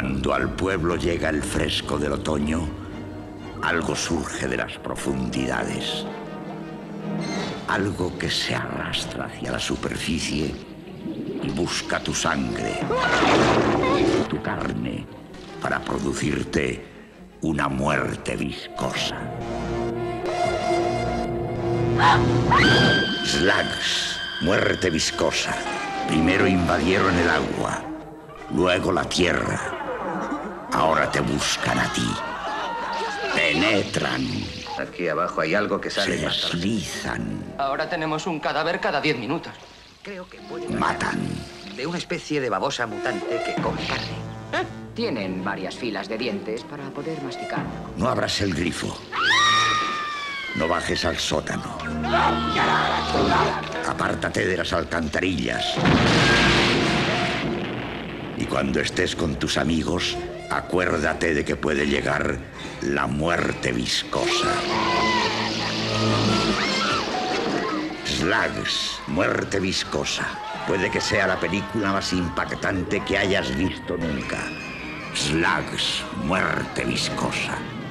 Cuando al pueblo llega el fresco del otoño, algo surge de las profundidades. Algo que se arrastra hacia la superficie y busca tu sangre, tu carne, para producirte una muerte viscosa. Slugs, muerte viscosa. Primero invadieron el agua, luego la tierra. Ahora te buscan a ti. Penetran. Aquí abajo hay algo que sale. Se deslizan. Ahora tenemos un cadáver cada 10 minutos. Creo que puede Matan. de una especie de babosa mutante que come carne. Tienen varias filas de dientes para poder masticar. No abras el grifo. No bajes al sótano. Apártate de las alcantarillas. Y cuando estés con tus amigos, acuérdate de que puede llegar la muerte viscosa. Slugs, muerte viscosa. Puede que sea la película más impactante que hayas visto nunca. Slugs, muerte viscosa.